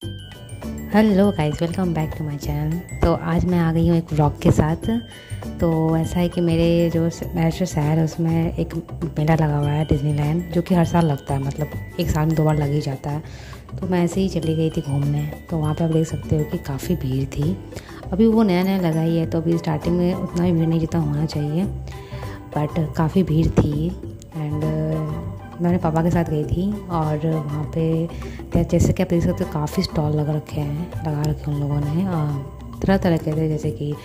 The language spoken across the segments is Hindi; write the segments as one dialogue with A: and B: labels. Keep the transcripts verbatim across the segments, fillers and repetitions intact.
A: Hello guys, welcome back to my channel. तो आज मैं आ गई हूँ एक व्लॉग के साथ। तो ऐसा है कि मेरे जो मेरा जो शहर है उसमें एक मेला लगा हुआ है, डिज्नीलैंड, जो कि हर साल लगता है, मतलब एक साल में दो बार लग ही जाता है। तो मैं ऐसे ही चली गई थी घूमने। तो वहाँ पे आप देख सकते हो कि काफ़ी भीड़ थी। अभी वो नया नया लगा ही है, तो अभी स्टार्टिंग में उतना भी भीड़ नहीं जितना होना चाहिए, बट काफ़ी भीड़ थी। एंड मैंने पापा के साथ गई थी और वहाँ पे जैसे कि आप देख सकते हो काफ़ी स्टॉल लगा रखे हैं लगा रखे उन लोगों ने, तरह तरह के थे, जैसे कि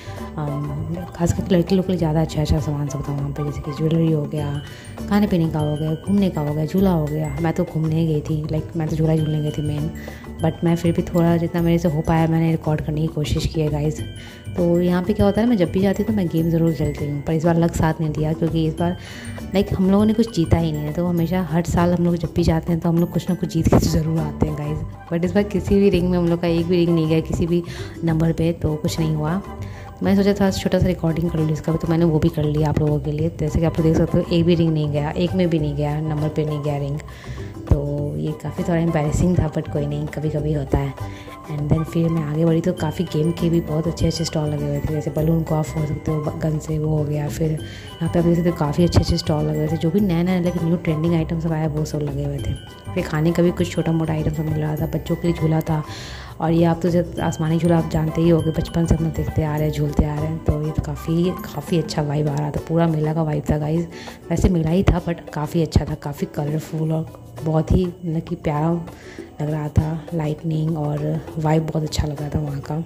A: खासकर लड़की लोग के लिए ज़्यादा अच्छा अच्छा सामान सब था वहाँ पे, जैसे कि ज्वेलरी हो गया, खाने पीने का हो गया, घूमने का हो गया, झूला हो गया। मैं तो घूमने ही गई थी, लाइक मैं तो झूला झूलने गई थी मेन, बट मैं फिर भी थोड़ा जितना मेरे से हो पाया मैंने रिकॉर्ड करने की कोशिश की है गाइज़। तो यहाँ पे क्या होता है, मैं जब भी जाती हूँ तो मैं गेम ज़रूर खेलती हूँ, पर इस बार लक साथ नहीं दिया, क्योंकि इस बार लाइक हम लोगों ने कुछ जीता ही नहीं है। तो हमेशा हर साल हम लोग जब भी जाते हैं तो हम लोग कुछ ना कुछ जीत के ज़रूर आते हैं गाइज़, बट इस बार किसी भी रिंग में हम लोग का एक भी रिंग नहीं गया, किसी भी नंबर पे, तो कुछ नहीं हुआ। मैं सोचा था छोटा सा रिकॉर्डिंग कर लूँ इसका, तो मैंने वो भी कर लिया आप लोगों के लिए। जैसे कि आप लोग देख सकते हो एक भी रिंग नहीं गया, एक में भी नहीं गया, नंबर पे नहीं गया रिंग। तो ये काफ़ी थोड़ा एम्बैरेसिंग था, बट कोई नहीं, कभी कभी होता है। एंड देन फिर मैं आगे बढ़ी तो काफ़ी गेम के भी बहुत अच्छे अच्छे स्टॉल लगे हुए थे, जैसे बलून को आप फोड़ सकते हो गन से, वो हो गया। फिर यहाँ पे आप देख सकते हो काफ़ी अच्छे अच्छे स्टॉल लगे हुए थे, जो भी नया नया लाइक न्यू ट्रेंडिंग आइटम सब आया वो सब लगे हुए थे। फिर खाने का भी कुछ छोटा मोटा आइटम सब मिल रहा था, बच्चों के लिए झूला था। और ये आप तो जब आसमानी झूला आप जानते ही होगे, बचपन से अपना देखते आ रहे हैं, झूलते आ रहे हैं। तो ये तो काफ़ी काफ़ी अच्छा वाइब आ रहा था, पूरा मेला का वाइब था गाइज़। वैसे मेला ही था बट काफ़ी अच्छा था, काफ़ी कलरफुल और बहुत ही मतलब कि प्यारा लग रहा था, लाइटनिंग और वाइब बहुत अच्छा लग रहा था वहाँ का।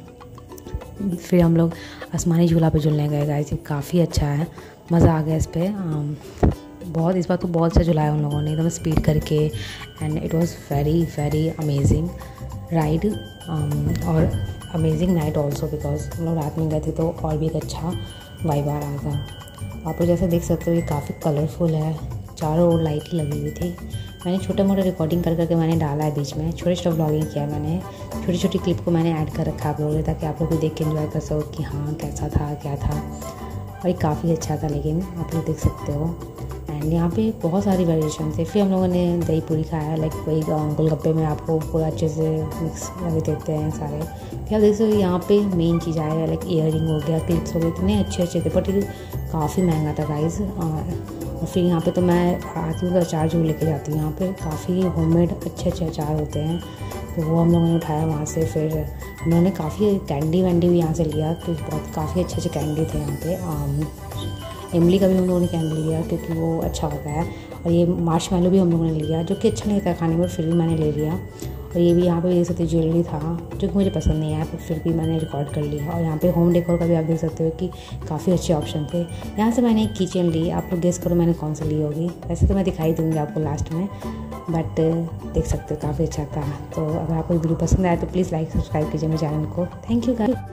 A: फिर हम लोग आसमानी झूला पे झूलने गए गाइस, काफ़ी अच्छा है, मज़ा आ गया इस पर बहुत। इस बार तो बहुत अच्छा झुलाया उन लोगों ने एकदम स्पीड करके, and it was very very amazing ride और अमेजिंग नाइट ऑल्सो, बिकॉज हम लोग रात में गए थे तो और भी एक अच्छा वाइब आ रहा था। आप लोग जैसे देख सकते हो ये काफ़ी कलरफुल है, चारों ओर लाइट ही लगी हुई थी। मैंने छोटे मोटे रिकॉर्डिंग कर करके मैंने डाला है बीच में, छोटे छोटे व्लॉगिंग किया मैंने, छोटी छोटी क्लिप को मैंने ऐड कर रखा आप लोगों ने, ताकि आप लोग भी देख के एंजॉय कर सको कि हाँ कैसा था क्या था। और ये काफ़ी अच्छा था, लेकिन आप लोग देख सकते हो। एंड यहाँ पे बहुत सारी वेरिएशन थे। फिर हम लोगों ने दही पूरी खाया, लाइक वही गोलगप्पे में आपको पूरा अच्छे से मिक्स लगे देते हैं सारे। फिर आप देख सकते हो यहाँ पे मेन चीज़ आया, लाइक इयर रिंग हो गया, क्लिप्स हो गए, इतने अच्छे अच्छे थे, बट ये काफ़ी महंगा था गाइज़। और फिर यहाँ पे तो मैं आती हूँ तो अचार जो लेके जाती हूँ, यहाँ पे काफ़ी होममेड अच्छे अच्छे अचार होते हैं, तो वो हम लोगों ने उठाया वहाँ से। फिर हम लोगों ने काफ़ी कैंडी वैंडी भी यहाँ से लिया, क्योंकि बहुत काफ़ी अच्छे अच्छे कैंडी थे यहाँ पे। इमली का भी हम लोगों ने कैंडी लिया, क्योंकि वो अच्छा होता है। और ये मार्शमैलो भी हम लोगों ने लिया, जो कि अच्छा नहीं था खाने में, फिर भी मैंने ले लिया। और ये भी यहाँ पे देख सकते ज्वेलरी था, जो कि मुझे पसंद नहीं आया, पर फिर भी मैंने रिकॉर्ड कर लिया। और यहाँ पे होम डेकोर का भी आप देख सकते हो कि काफ़ी अच्छे ऑप्शन थे। यहाँ से मैंने एक कीचेन ली, आप लोग गेस करो मैंने कौन सी ली होगी। वैसे तो मैं दिखाई दूँगी आपको लास्ट में, बट देख सकते हो काफ़ी अच्छा था। तो अगर आपको वीडियो पसंद आया तो प्लीज़ लाइक सब्सक्राइब कीजिए मेरे चैनल को। Thank you guys.